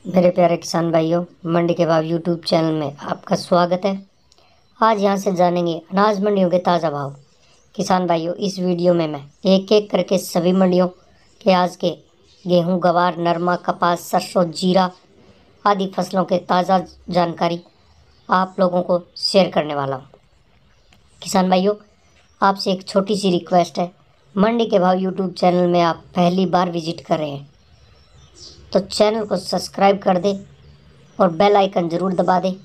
मेरे प्यारे किसान भाइयों, मंडी के भाव यूट्यूब चैनल में आपका स्वागत है। आज यहाँ से जानेंगे अनाज मंडियों के ताज़ा भाव। किसान भाइयों, इस वीडियो में मैं एक एक करके सभी मंडियों के आज के गेहूं, गवार, नरमा, कपास, सरसों, जीरा आदि फसलों के ताज़ा जानकारी आप लोगों को शेयर करने वाला हूँ। किसान भाइयों, आपसे एक छोटी सी रिक्वेस्ट है। मंडी के भाव यूट्यूब चैनल में आप पहली बार विजिट कर रहे हैं तो चैनल को सब्सक्राइब कर दें और बेल आइकन ज़रूर दबा दें।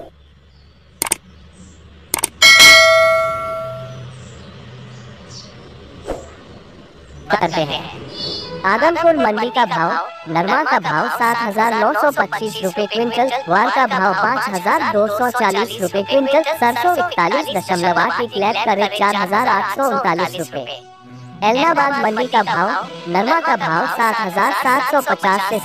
करते हैं। आदमपुर मंडी का भाव, नरमा का भाव 7,925 रुपए क्विंटल, ग्वार का भाव 5,240 रुपए क्विंटल, सरसों 41.8 की क्लैट का रेट 4,839 रुपए। एलनाबाद मंडी का भाव, नरमा का भाव 7,750 से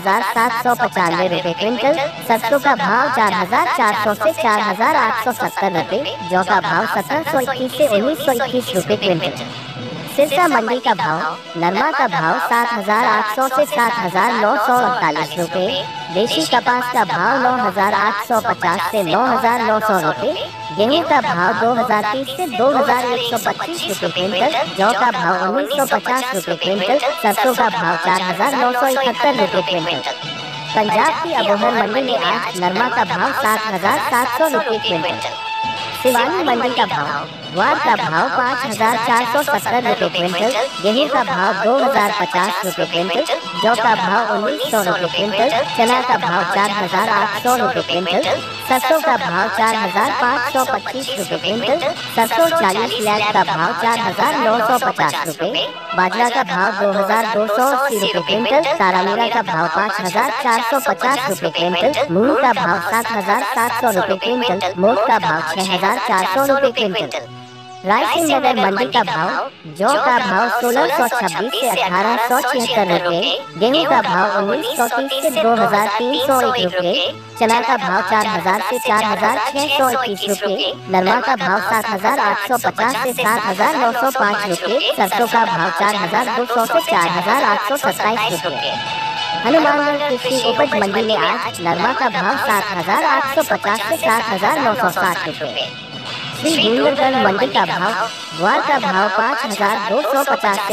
7,795 रुपए क्विंटल, सरसों का भाव 4,400 से 4,870 रुपए, जौ का भाव 1,721 से 1,921 रुपए क्विंटल। सिरसा मंडी का भाव, नरमा का भाव 7,800 से 7,948 रुपए, देशी कपास का भाव 9,850 से 9,900 रुपए, गेहूं का भाव 2,030 से 2,125 रुपए क्विंटल, जौ का भाव 1,950 रुपए क्विंटल, सरसों का भाव 4,971 रुपए क्विंटल। पंजाब की अबोहर मंडी में आज नरमा का भाव 7,700 रुपए क्विंटल। सिवानी मंडी का भाव, ग्वार का भाव 5,470 रुपए क्विंटल, गेहूं का भाव 2,050 रुपए क्विंटल, जौ का भाव 1,900 रुपए क्विंटल, चना का भाव 4,800 रुपए क्विंटल, सरसों का भाव 4,525 रुपए क्विंटल, सरसों 40 लैख का भाव 4,950 रुपए, बाजरा का भाव 2,280 रुपए क्विंटल, तारामीरा का भाव 5,450 रुपए क्विंटल, मूंग का भाव 7,700 रुपए क्विंटल, मोट का भाव 6,400 रुपए क्विंटल। रायसेन नगर मंडी का भाव, जौ का भाव 1,626 से 1,876 रुपए, गेहूं का भाव 1,930 से 2,301 रुपए, चना का भाव 4,000 से 4,621 रुपए, नरमा का भाव 7,850 से 7,905 रुपए, सरसों का भाव 4,200 से 4,827 रुपए। हनुमानगढ़ कृषि उपज मंडी में आज नरमा का भाव 7,850 से 7,960 रुपए। श्री गुंजरगढ़ मंडी का भाव, ग्वार का भाव 5,250 से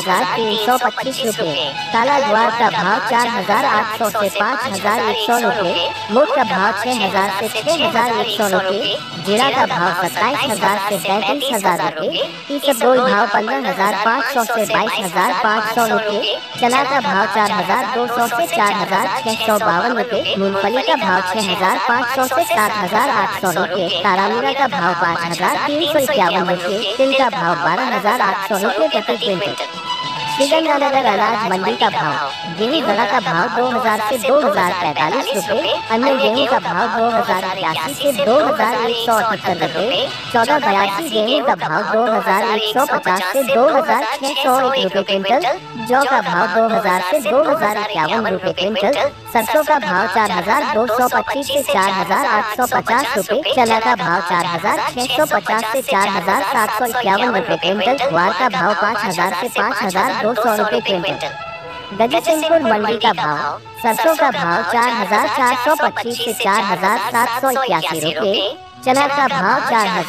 5,325 रुपए, काला ग्वार का भाव 4,800 से 5,100 रुपए, मोट का भाव 6,000 से 6,100 रुपए, जीरा का भाव 27,000 से 33,000 रुपए, इसबगोल भाव 15,500 से 22,500 रुपए, चना का भाव 4,200 से 4,652 रुपए, मूंगफली का भाव 6,500 से 7,800 रुपए, तारामीरा का भाव 5,351 रुपए, तिल का भाव 12,800 रुपए प्रति क्विंटल। श्रीगंगानगर अनाज मंडी का भाव, गेहूं दड़ा का भाव 2,000 से 2,045 रुपए, अन्य गेहूं का भाव 2,082 से 2,178 रुपए, 1482 गेहूं का भाव 2,150 से 2,601 रुपए क्विंटल, जौ का भाव 2,000 से 2,051 रुपए क्विंटल, सरसों का भाव 4,225 से 4,850 रुपए, चना का भाव 4,650 से 4,751 रुपए क्विंटल, ग्वार का भाव 5,000 से 5,200 रुपए क्विंटल। गजसिंहपुर मंडी का भाव, सरसों का भाव 4,425 से 4,781 रुपए, चना का भाव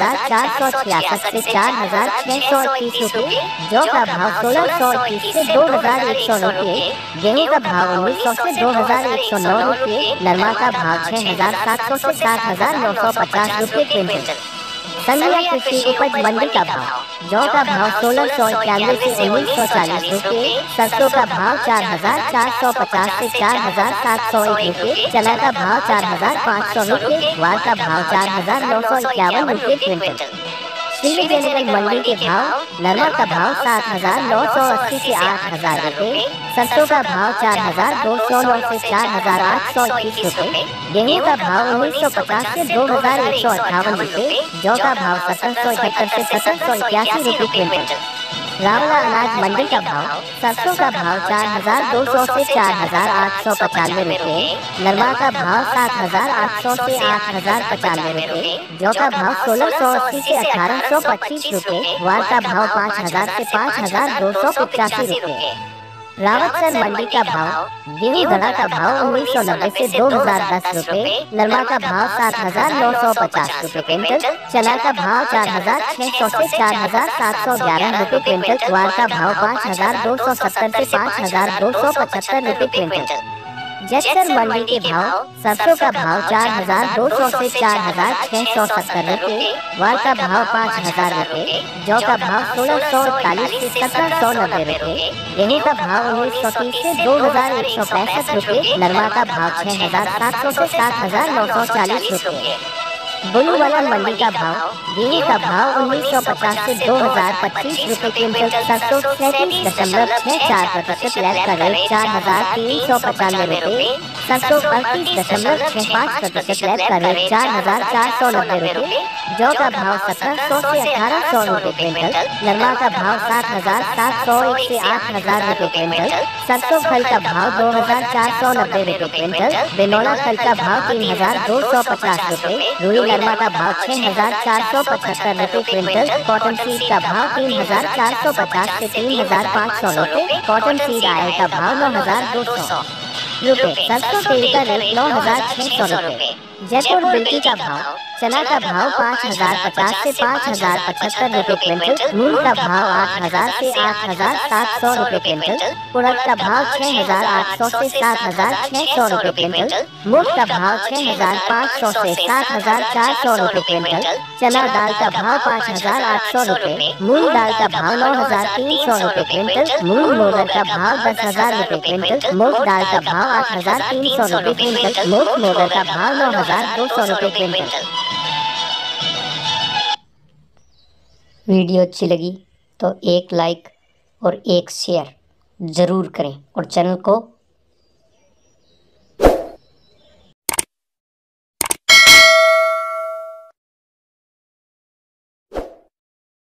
4,466 से 4,631 रुपए, जौ का भाव 1,621 से 2,100 रुपए, गेहूं का भाव 1,900 से 2,109 रुपए, नरमा का भाव 6,700 से 7,950 रुपए क्विंटल। संध्या कृषि उपज मंडी का भाव, जौ का भाव 1,691 से 1,940 रुपए, सरसों का भाव 4,450 से 4,701 रुपए, चना का भाव 4,500 रुपए, ग्वार का भाव 4,951 रुपए क्विंटल। श्री विजयनगर मंडी के भाव, नरमा का भाव 7,980 से 8,000 रुपए, सरसों का भाव 4,209 से 4,821 रुपए, गेहूं का भाव 1,950 से 2,158 रुपए, जौ का भाव 1,771 से 1,781 रुपए क्विंटल। रावला अनाज मंडी का भाव, सरसों का भाव 4,200 से 4,895 रुपए, नरमा का भाव 7,800 से 8,095 रुपए, जौ का भाव 1,680 से 1,825 रुपए, ग्वार का भाव 5,000 से 5,285 रुपए। रावतसर मंडी का भाव, गेहूं धड़ा का भाव 1990 से 2010 रुपए, नरमा का भाव 7,950 रुपए क्विंटल, चना का भाव 4,600 से 4,711 रुपए क्विंटल, ज्वार का भाव 5,270 से 5,275 रुपए क्विंटल। जैसर मंडी के भाव, सरसों का भाव 4,200 से 4,670 रुपए, वार का भाव 5,000 रुपए, जौ का भाव 1,641 से 1,790 रुपए, गेहूं का भाव 1,930 से 2,165 रुपए, नरमा का भाव 6,700 से 7,940 रुपए। बुलू वाला मंडी का भाव, गेहूं का भाव 1950 से 2,025 रुपए क्विंटल, सरसों 37.64% लैब का रेट 4,395 रुपए, सरसों 38.65% लैब का रेट 4,490 रुपए, जौ का भाव 1,700 से 1,800 रुपए क्विंटल, नरमा का भाव 7,701 से 8,000 रुपए क्विंटल, सरसों फल का भाव 2,490 रुपए क्विंटल, बिनौला फल का भाव 3,250 रुपए, रुई नरमा का भाव 6,475 रुपए क्विंटल, कॉटन सीड का भाव 3,450 से 3,500 रुपए, कॉटन सीड ऑयल का भाव 9,200 रुपए, सरसों तेल का रेट 9,600 रुपए। जयपुर बिल्की का भाव, चना का भाव 5,050 से 5,075 रुपए क्विंटल, मूंग का भाव 8,000 से 8,700 रुपए क्विंटल, उड़द का भाव 6,800 से 7,600 रुपए क्विंटल, मूंग का भाव 6,500 से 7,400 रुपए क्विंटल, चना दाल का भाव 5,800 रुपए, मूंग दाल का भाव 9,300 रुपए क्विंटल, मूंग मोगर का भाव 10,000 रुपए क्विंटल, मूंग दाल का भाव 8,300 रुपए क्विंटल, मूंग मोगर का भाव 9,200 रुपए क्विंटल। वीडियो अच्छी लगी तो एक लाइक और एक शेयर ज़रूर करें और चैनल को